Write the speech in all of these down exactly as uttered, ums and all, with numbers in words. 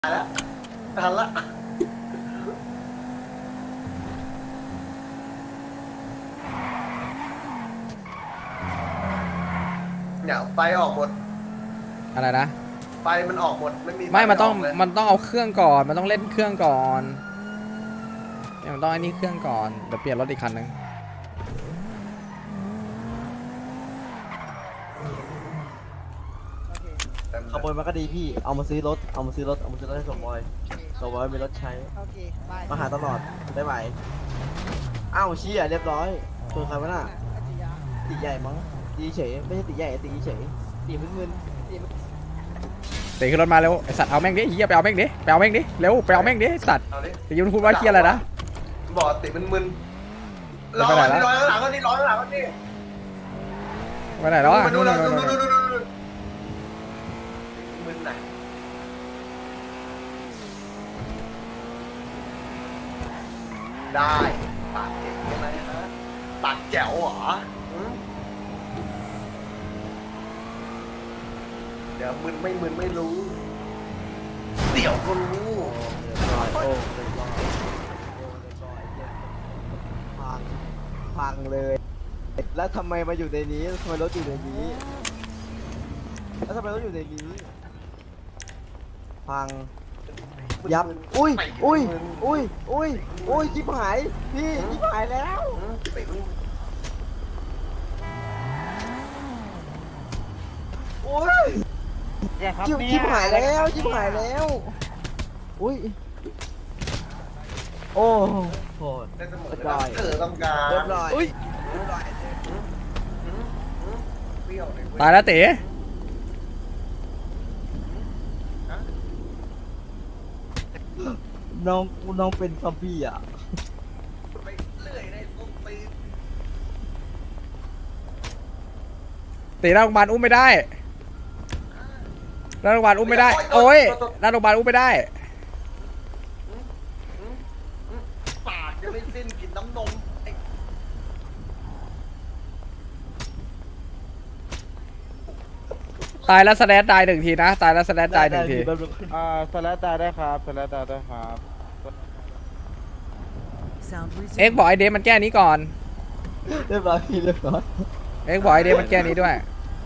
แล้วทันละเนี่ยไฟออกหมดอะไรนะไฟมันออกหมดไม่มีไม่มันต้องมันต้องเอาเครื่องก่อนมันต้องเล่นเครื่องก่อนเนี่ยมันต้องไอ้นี่เครื่องก่อนเดี๋ยวเปลี่ยนรถอีกคันนึงขบวนมันก็ดีพี่เอามาซื้อรถเอามาซื้อรถเอามาซื้อรถให้สมบอยสมบอยมีรถใช้มาหาตลอดได้ไหมอ้าวเชี่ยเรียบร้อยตัวใครวะน่ะตีใหญ่มั้งตีเฉยไม่ใช่ตีใหญ่ตีเฉยตีมึนมึนตีมึนตีขึ้นรถมาเร็วไอสัตว์เอาแม่งดิเฮียไปเอาแม่งดิไปเอาแม่งดิเร็วไปเอาแม่งดิสัตว์ตียุนพูดว่าเฮียอะไรนะบอกติมันมึนร้อนนี่ร้อนข้างหลังก็นี่ร้อนข้างหลังก็นี่ไปไหนแล้วอ่ะดูดูดูดูดูดูมึนไหนได้ปากเจ๋งใช่ไหมฮะปากแจ๋วเหรอเดี๋ยวมึนไม่มึนไม่รู้เดี๋ยวก็รู้โอ้เรียบร้อยพังพังเลยแล้วทำไมมาอยู่ในนี้ทำไมรถอยู่ในนี้แล้วทำไมรถอยู่ในนี้พังยับอุ้ยอุ้ยอุ้ยอุ้ยอุ้ยชิบหายพี่ชิบหายแล้วโอ้ยชิบชิบหายแล้วชิบหายแล้วอุ้ยโอ้โหเรียบร้อยเออต้องการเรียบร้อยอุ้ยตายแล้วตีน้องน้องเป็นซอมบี้อ่ะไปเรื่อยในต้นตีนตีหน้าโรงพยาบาลอุ้มไม่ได้หน้าโรงพยาบาลอุ้มไม่ได้โอ้ยหน้าโรงพยาบาลอุ้มไม่ได้ปากจะไม่สิ้นกินน้ำนมตายแล้วสแลดตายหนึ่งทีนะตายแล้วสแลดตายหนึ่งทีอ่าสแลดตายได้ครับสแลดตายได้ครับเอ็กบอกไอเดมันแก้นี้ก่อนเรียบร้อยพี่เรียบร้อยเอ็กบอกไอเดมันแก้นี้ด้วย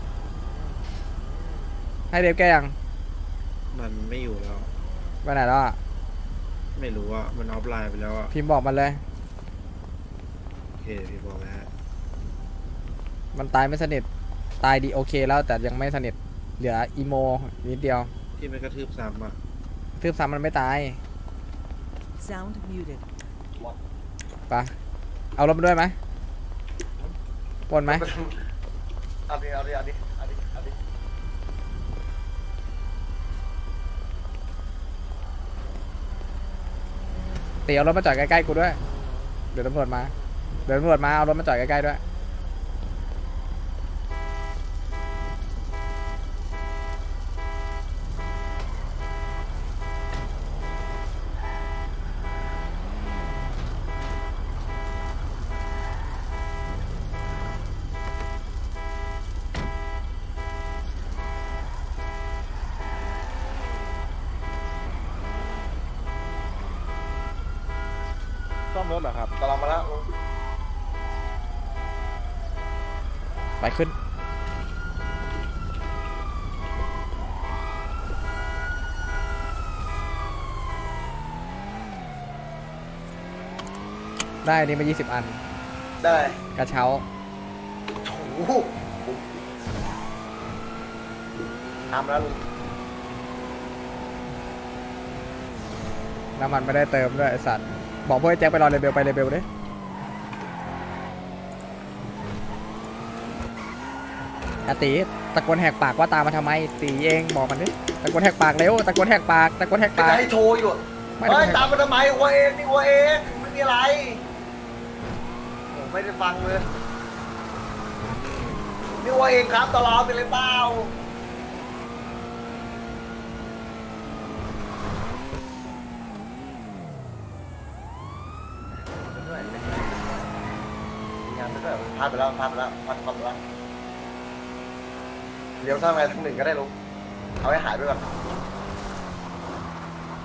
ให้เดฟแก้ยังมันไม่อยู่แล้วไปไหนแล้วอ่ะไม่รู้ว่ามันออฟไลน์ไปแล้วอ่ะพิมพ์บอกมันเลยโอเคพี่บอกแล้วมันตายไม่สนิทตายดีโอเคแล้วแต่ยังไม่สนิทเหลืออีโมนิดเดียวที่มันกระทืบซ้ำอ่ะกระทืบซ้ำมันไม่ตายปะเอารถมาด้วยไหมปนไหมเอาดิเอาดิเอาดิเอาดิเอาดิตีเอารถมาจอดใกล้ๆกูด้วยเดี๋ยวตำรวจมาเดี๋ยวตำรวจมาเอารถมาจอดใกล้ๆด้วยซ่อมรถเหรอครับตลอดมาแล้วไปขึ้นได้นี่มายี่สิบอันได้กระเช้าโถูทำแล้วลุงน้ำมันไม่ได้เติมด้วยไอสัตว์บอกพวกไอ้แจ็คไปรอเรเบลไปเรเบลดิอาตีตะโกนแหกปากว่าตามมาทำไมตีเองบอกมันดิตะโกนแหกปากเร็วตะโกนแหกปากตะโกนแหกปากให้โทรอยู่เฮ้ยตามมาทำไมวัวเองนี่วัวเองไม่มีอะไรผมไม่ได้ฟังเลยนี่วัวเองครับตลอดไปเลยเปล่างานไม่ได้พลาดไปแล้วพลาดไปแล้วพลาดพลาดไปแล้วเลี้ยวทางไหนทางหนึ่งก็ได้ลุงเอาให้หายไปก่อน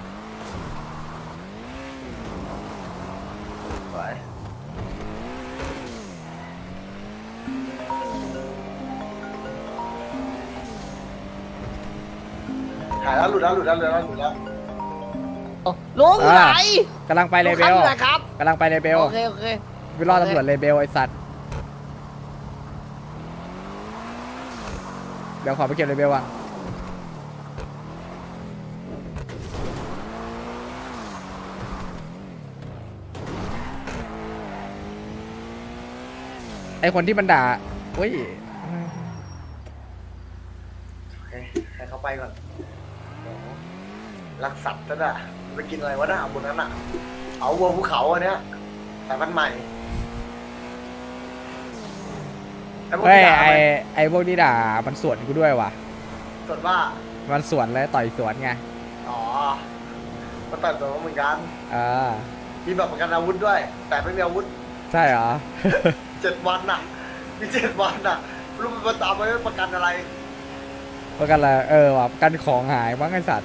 ายแล้วหลุดแล้วหลุดแล้วหลุดแล้วหลุดแล้วลุงไหนกำลังไปเลเบลครับกำลังไปเลเบลโอเคโอเคไปรอตำรวจเลเบลไอสัตว์เดี๋ยวขอไปเก็บเลเบลอ่ะไอคนที่มันด่าเฮ้ยให้เขาไปก่อนรักสัตว์นั่นน่ะไปกินอะไรวะน่ะบนนั้นน่ะเอาวัวภูเขาอันเนี้ยสายพันธุ์ใหม่ไอ้พวกเฮ้ยที่ด่าไอไปไอพวกที่ด่ามันสวนกูด้วยว่ะส่วนว่ามันสวนเลยต่อยสวนไงอ๋อมันตัดตัวเหมือนกันอ่ามีแบบประกันอาวุธด้วย แต่ไม่มีอาวุธใช่เหรอเจ็ดวันน่ะมีเจ็ดวันน่ะรู้มันมาตามไปว่าประกันอะไรประกันอะไรเออว่ะประกันของหายมั้งไอสัตว์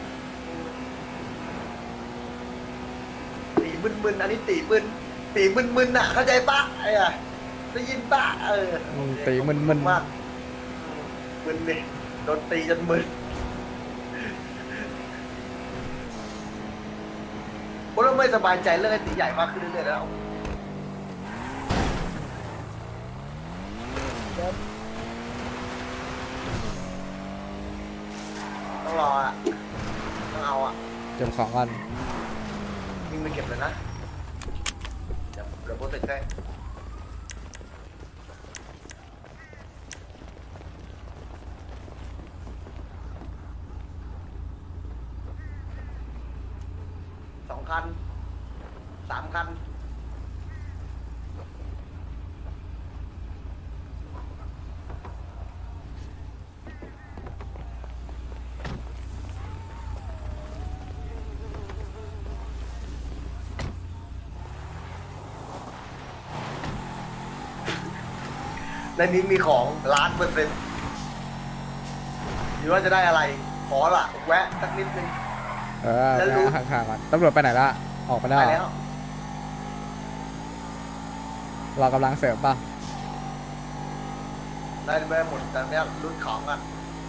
ตีมึนๆอันนี้ตีมึนตีมึนๆน่ะเข้าใจปะไอ้อะได้ยินปะเอออืมตีมึนมึนมากมึนเลยโดนตีจนมึนผมเริ่มไม่สบายใจเรื่องไอ้ตีใหญ่มากขึ้นเรื่อยๆแล้วต้องรออ่ะต้องเอาอ่ะเก็บของก่อนวิ่งไปเก็บเลยนะเดี๋ยวเดี๋ยวโปรเทคให้สองคันสามคันในนี้มีของล้านเปอร์เซ็นต์หรือว่าจะได้อะไร ขอละแวะสักนิดนึงเออแล้วรู้ห่างๆก่อนตำรวจไปไหนละออกไปแล้วไปเหรแล้วอเรากำลังเสริมป่ะได้ไปหมดแต่เนี้ยรุ่นของอ่ะ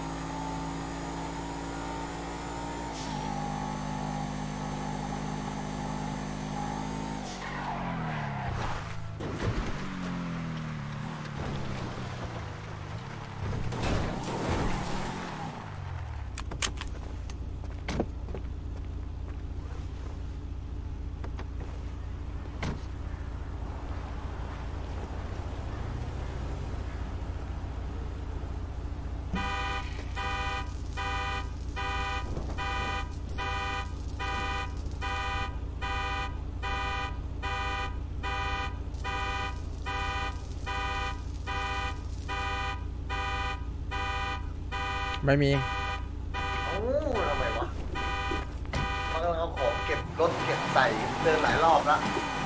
ไม่มีเอ้าทำไมวะเขากำลังเอาของเก็บรถเก็บใส่เดินหลายรอบแล้ว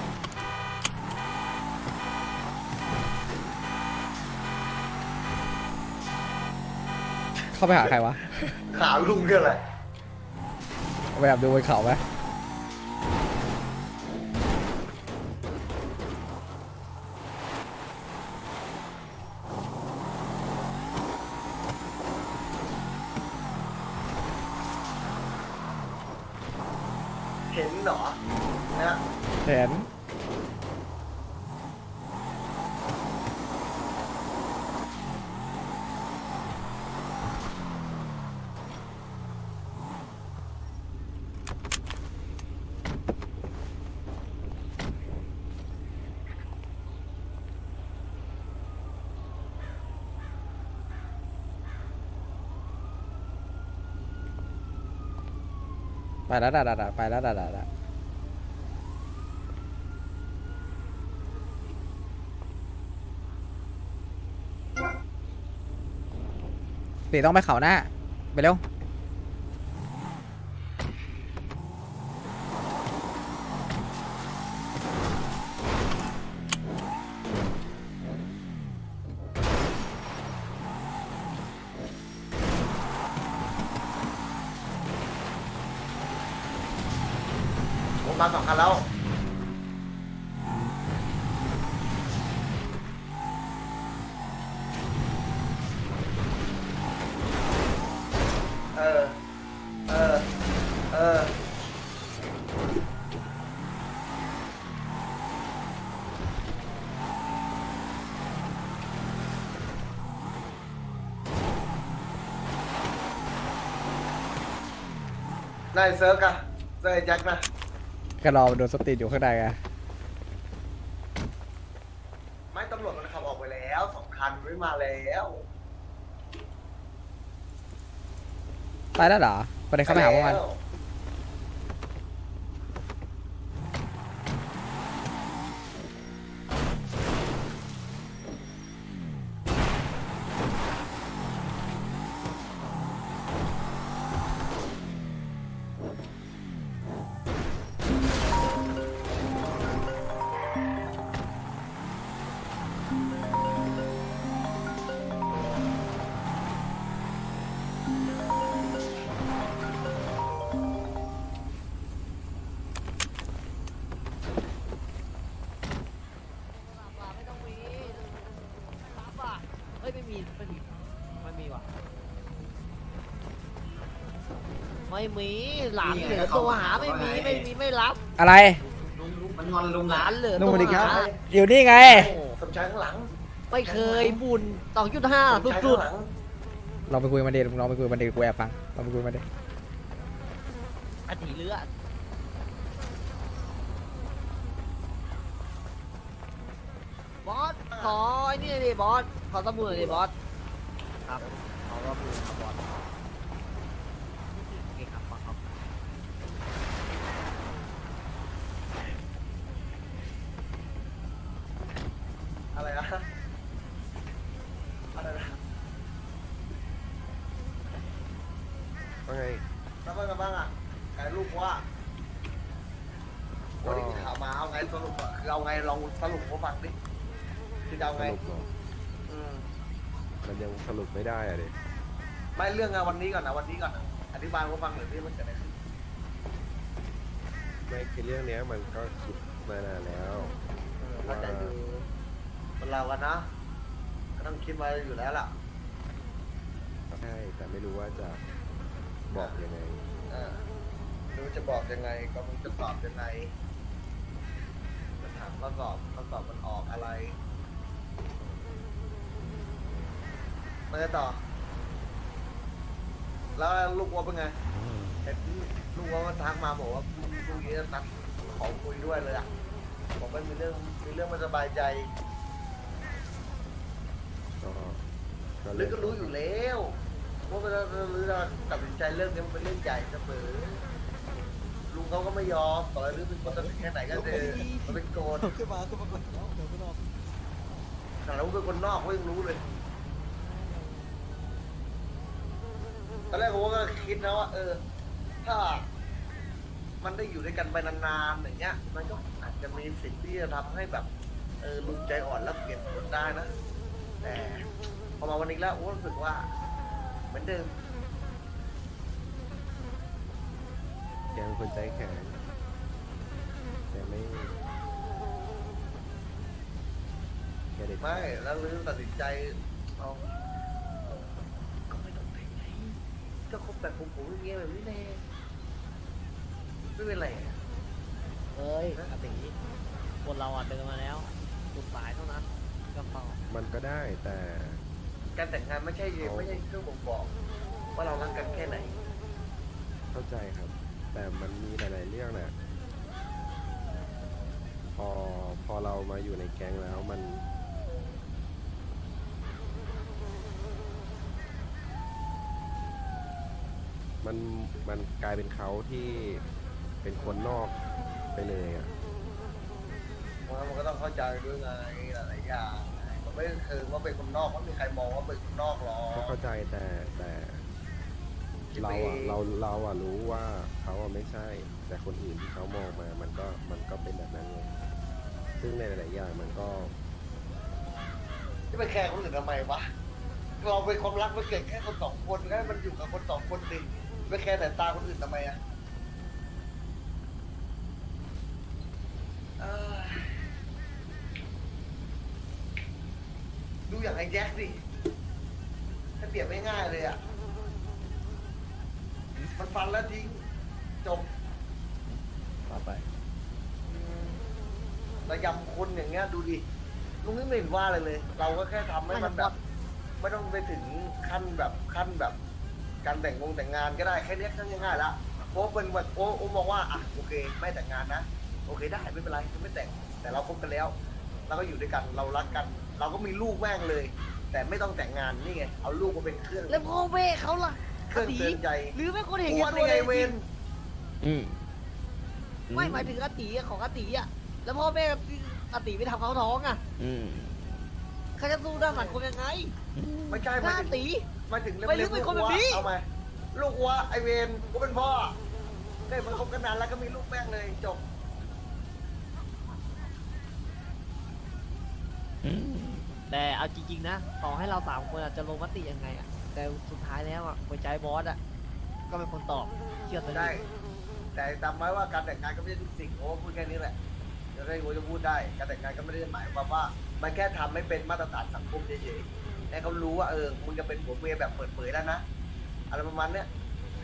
เข้าไปหาใครวะขาลุงเกันเลยไปแอบดูบนเขาไหมเห็นเหรอเนี่ยเห็นไปแล้วด่าด่าไปแล้วด่าด่าตีต้องไปเขาหน้า ไปเร็วผมมาสองคันแล้วเออเอออนายเซิร์ฟอะเซิร์ฟไอ้แจ็คนะก็รอโดนสติอยู่ข้างในไงไม่ตำรวจมันขับออกไปแล้วสองคันไม่มาแล้วไปแล้วเหรอไปเลยเข้าไปหาพวกมันแล้วเฮ้ยไม่มีไม่มีไม่มีว่ะไม่มีหลานเหลือตัวหาไม่มีไม่มีไม่รับอะไรมันงอนลุงหลานเหลือลุงตัวสวัสดีครัหาบ อยู่นี่ไงสมชายข้างหลังไม่เคยบุญสองจุดห้าสมชายสุข้าดงหลังลองไปคุยกับมันเด็ลองไปคุยกับมันเด็กูแอบฟังลองไปคุยกับมันเด็ๆอดีเลือดบอสขอไอ้นี่ดิบอสขอสมุดหน่อยดิบอสครับขอสมุดครับบอสโอเคครับบอสครับอะไรนะอะไรนะว่าไงแล้วมันกันบ้างอ่ะไอ้ลูกว่าวันนี้ข่าวมาเอาไงสรุปอ่ะคือเอาไงลองสรุปให้ฟังดิคือจะเอาสไงรุปเหรออืมมันยังสรุปไม่ได้อะดิไม่เรื่องงานวันนี้ก่อนนะวันนี้ก่อนนะอธิบายให้ฟังหน่อยที่มันเกิดอะไรขึ้นไม่คือเรื่องเนี้ยมันก็คิดมานานแล้วเออเข้าใจอยู่คนเรากันนะก็ต้องคิดมาอยู่แล้วล่ะใช่แต่ไม่รู้ว่าจะบอกยังไงเออไม่รู้จะบอกยังไงก็มึงจะตอบยังไงจะถามข้อสอบข้อสอบมันออกอะไรมาต่อ แล้วลูกวัวเป็นไงเห็นลูกวัวมันทักมาบอกว่าพรุ่งนี้จะนัดขอคุยด้วยเลยอ่ะบอกว่ามีเรื่องมีเรื่องไมันสบายใจก็ก็หรืเรื่อองก็รู้อยู่แล้วว่าเวลาหรือเราตัดสินใจเรื่องนี้มันเป็นเรื่องใหญ่เสมอลุงเขาก็ไม่ยอมต่อให้หรือเป็นคนตัดสินแค่ไหนก็เถอะมันเป็นโกนขึ้นมาขึ้นมาก่อนเดี๋ยวเดี๋ยวไปรอบขนาดเราเป็นคนนอกก็ยังรู้เลยตอนแรกผมก็คิดนะว่า เออ ถ้า มันได้อยู่ด้วยกันไปนานๆอย่างเงี้ย มันก็อาจจะมีสิ่งที่จะทำให้แบบ เออลุงใจอ่อนแล้วเปลี่ยนคนได้นะแต่พอมาวันนี้แล้วโอ้รู้สึกว่าเหมือนเดิมแกเป็นคนใจแข็งแต่ไม่แกเด็กไม่แล้วลืมตัดสินใจเอาก็ไม่ต้องไปไหนก็คบแบบผมผมเงี้ยแบบนี้แน่ไม่เป็นไรอะเอ้ยอติคนเราอ่ะเดินมาแล้วสุดสายเท่านั้นก็พอมันก็ได้แต่การแต่งงานไม่ใช่ไม่ใช่เครื่องบ่งบอกว่าเรารักกันแค่ไหนเข้าใจครับ แต่มันมีหลายๆเรื่องแหละพอพอเรามาอยู่ในแก๊งแล้วมัน มันมันกลายเป็นเขาที่เป็นคนนอกไปเลยอ่ะมันก็ต้องเข้าใจด้วยไงหลายๆอย่างมันไม่คือว่าเป็นคนนอกไม่มีใครมองว่าเป็นคนนอกหรอกก็เข้าใจแต่แต่คิดเราไปเออะงเราเราอะรู้ว่าเขาอะไม่ใช่ แต่คนอื่นที่เขามองมามันก็มันก็เป็นแบบนั้นไงซึ่งในหลายๆอย่างมันก็ที่ไปแคร์คนอื่นทำไมวะเราเป็นความรักมันเกิดแค่คนสองคนแค่มันอยู่กับคนสองคนดิไปแคร์แต่ตาคนอื่นทำไมอะเอ้ยดูอย่างไอ้แจ็คดิถ้าเปรียบไม่ง่ายเลยอะมันฟันแล้วทิ้งจบต่อไประยำคนอย่างเงี้ยดูดิลุงไม่เห็นว่าอะไรเลย เราก็แค่ทำให้มันแบบไม่ต้องไปถึงขั้นแบบขั้นแบบการแต่งงงแต่งงานก็ได้แค่นี้ก็ง่ายๆละโอ้เป็นแบบโอ้โอ้บอกว่าอ่ะโอเคไม่แต่งงานนะโอเคได้ไม่เป็นไรไม่แต่งแต่เราคบกันแล้วเราก็อยู่ด้วยกันเรารักกัน เราก็มีลูกแม่งเลย แต่ไม่ต้องแต่งงานนี่ไงเอาลูกมาเป็นเครื่องแล้วพ่อแม่เขาล่ะเครื่องเตือนใจหรือไม่คนเห็นหัวแก่ในตัวไงเลยเวนอืมไม่หมายถึงอาตีอะของอาตีอะแล้วพ่อแม่อาตีไปทำเขาท้องอะอืมเขาจะสู้ด้านสังคมยังไงไม่ใช่หน้าถึงตีมาถึงไม่รู้เป็นคนแบบนี้เอาไหมลูกวัวไอเวนกูเป็นพ่อได้มันคบกันนานแล้วก็มีลูกแม่งเลยจบอืมแต่เอาจริงๆนะต่อให้เราสามคนอะจะลงมติยังไงอะแต่สุดท้ายแล้วอะหัวใจบอสอะก็เป็นคนตอบเชื่อตัวได้เองแต่จำไว้ว่าการแต่งงานก็ไม่ใช่ทุกสิ่งโอ้พูดแค่นี้แหละเดี๋ยวได้โอจะพูดได้การแต่งงานก็ไม่ได้หมายความว่ามันแค่ทำให้เป็นมาตรฐานสังคมเฉยๆให้เขารู้ว่าเออมึงจะเป็นผัวเมียแบบเปิดเผยแล้วนะอะไรประมาณเนี้ย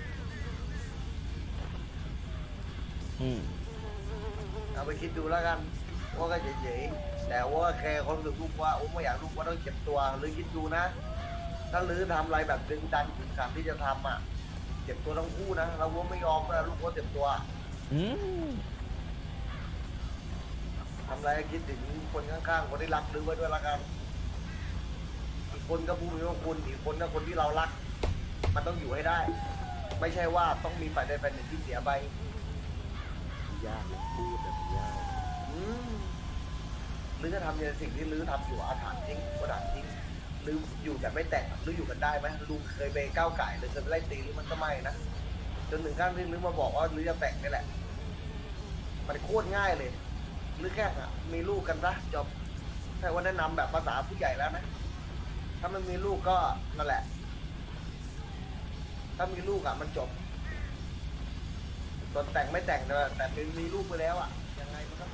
อืมเอาไปคิดดูแล้วกันว่าก็เฉยๆแต่ว่าแค่ความรู้สึกลูกว่าโอ้ไม่อยากลูกว่าต้องเจ็บตัวหรือคิดดูนะถ้าลือทำอะไรแบบดึงดันถึงการที่จะทำอ่ะเจ็บตัวทั้งคู่นะเราว่าไม่ยอมนะลูกว่าเจ็บตัวอืมทำอะไรคิดถึงคนข้างๆคนที่รักลือไว้ด้วยละกันอีกคนก็ผู้มีพระคุณอีกคนก็คนที่เรารัก มันต้องอยู่ให้ได้ ไม่ใช่ว่าต้องมีฝ่ายใดฝ่ายหนึ่งที่เสียไปยากนะพูดแต่มันยากอืมหรือจะทำในสิ่งที่ลือทำอยู่อาถรรพ์จริงก็ถามจริงหรืออยู่แบบไม่แต่งหรืออยู่กันได้ไหมลุงเคยไปก้าวไก่หรือเคยไปไล่ตีหรือมันก็ไม่นะจนถึงขั้นที่ลือมาบอกว่าลือจะแต่งนี่แหละ มันโคตรง่ายเลยหรือแค่อะมีลูกกันซะจบใช่ว่าแนะนำแบบภาษาผู้ใหญ่แล้วนะถ้ามันมีลูกก็นั่นแหละ ถ้ามีลูกอ่ะมันจบส่วนแต่งไม่แต่งเนอะแต่มีลูกไปแล้วอ่ะยังไงมันก็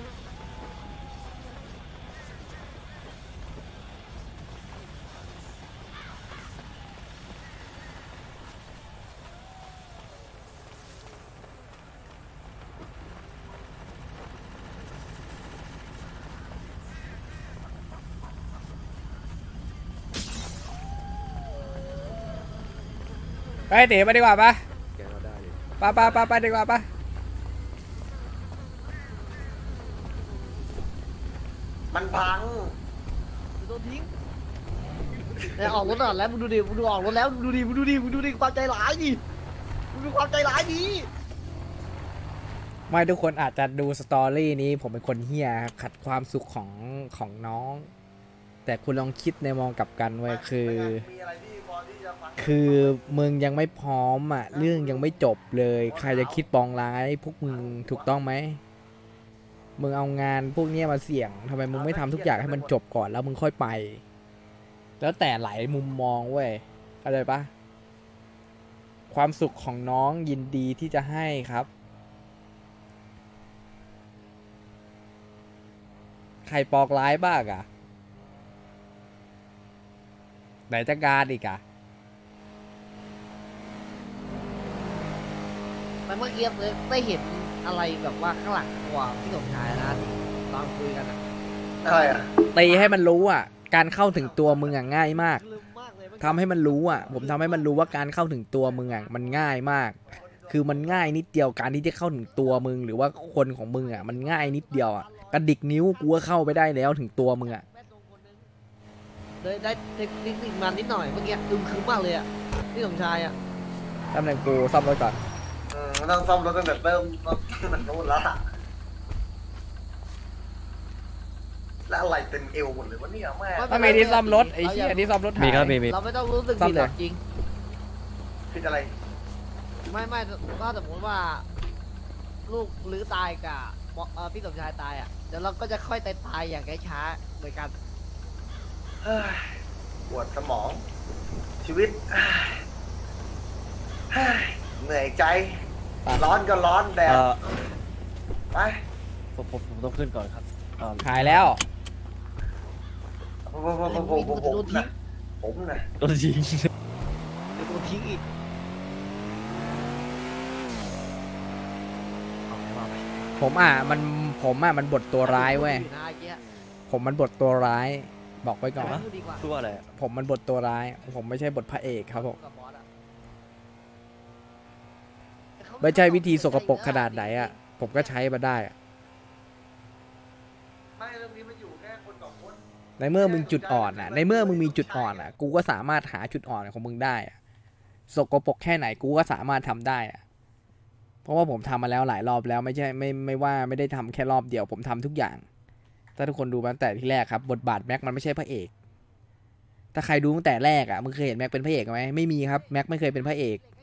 ไปเต๋ไปดีกว่าปะแกก็ได้เลยปะปะปะไปดีกว่าปะมันพังโดนทิ้งแต่ออกรถก่อนแล้วมึงดูดิมึงดูออกรถแล้วมึงดูดิมึงดูดิมึงดูดิความใจร้ายดิมึงดูความใจร้ายดิไม่ทุกคนอาจจะดูสตอรี่นี้ผมเป็นคนเฮี้ยขัดความสุขของของน้อง แต่คุณลองคิดในมองกลับกันไว้คือมีอะไรที่พอที่จะฟังคือมึงยังไม่พร้อมอ่ะเรื่องยังไม่จบเลย ใครจะคิดปองร้ายพวกมึงถูกต้องไหมมึงเอางานพวกเนี้ยมาเสี่ยงทำไมมึงไม่ทำทุกอย่างให้มันจบก่อนแล้วมึงค่อยไป แล้วแต่หลายมุมมองเว้ยเข้าใจปะความสุขของน้องยินดีที่จะให้ครับ ใครปองร้ายบ้างอ่ะไหนจะการอีกอ่ะแต่เมื่อกี้ได้เห็นอะไรแบบว่าข้างหลังตัวพี่สมชายนะตอนคุยกันอะอะไรอ่ะตีให้มันรู้อ่ะ การเข้าถึงตัวมึงอ่ะง่ายมากลืมมากเลยเมื่อกี้ทำให้มันรู้อ่ะ ผมทำให้มันรู้ว่าการเข้าถึงตัวมึงอ่ะมันง่ายมาก คือมันง่ายนิดเดียวการที่จะเข้าถึงตัวมึงหรือว่าคนของมึงอ่ะมันง่ายนิดเดียวอ่ะกระดิกนิ้วกูก็เข้าไปได้แล้วถึงตัวมึงอ่ะเลยได้เทคนิคมานิดหน่อยเมื่อกี้อึมครึมมากเลยอ่ะพี่สมชายอ่ะตำแหน่งกูซ่อมรถก่อนเออมันต้องซ่อมรถตั้งแต่เริ่มต้นมันนู้นแล้วอะแล้วอะไรเต็มเอวหมดเลยวะเนี่ยแม่ถ้ามีที่ซ่อมรถไอ้เหี้ยที่ซ่อมรถหายมีครับมีมีเราไม่ต้องรู้สึกซ่อมผิดเลยหรอกจริงผิดอะไรไม่ไม่ถ้าสมมติว่า ลูกหรือตายกับเอ่อพี่สมชายตายอ่ะเดี๋ยวเราก็จะค่อยตายตายอย่างช้าๆเหมือนกันเฮ้ยปวดสมอง ชีวิตเฮ้ยเหนื่อยใจ ร้อนก็ร้อนแดดเอ่อไปผมผมผมต้องขึ้นก่อนครับเอ่อหายแล้วผมผมผมผมผมผมนะผมนะโดนยิงเดี๋ยวโดนทิ้งอีกผมอ่ะมันผมอ่ะมันบทตัวร้ายเว้ยอยู่นะไอ้เหี้ยผมมันบทตัวร้าย บอกไว้ก่อนพูดดีกว่าตัวอะไรผมมันบทตัวร้าย ผมไม่ใช่บทพระเอกครับผมกับบอสอะไม่ใช่วิธีสกปรกขนาดไหนอ่ะ ผมก็ใช้มาได้อะไม่เรื่องนี้มันอยู่แค่คนสองคนในเมื่อมึงจุดอ่อนอ่ะ ในเมื่อมึงมีจุดอ่อนอ่ะ กูก็สามารถหาจุดอ่อนของมึงได้อะสกปรกแค่ไหนกูก็สามารถทำได้อ่ะ เพราะว่าผมทำมาแล้วหลายรอบแล้วไม่ใช่ไม่ไม่ว่าไม่ได้ทำแค่รอบเดียวผมทำทุกอย่าง ถ้าทุกคนดูมาตั้งแต่ที่แรกครับบทบาทแม็กมันไม่ใช่พระเอก ถ้าใครดูตั้งแต่แรกอ่ะมึงเคยเห็นแม็กเป็นพระเอกไหมไม่มีครับแม็กไม่เคยเป็นพระเอก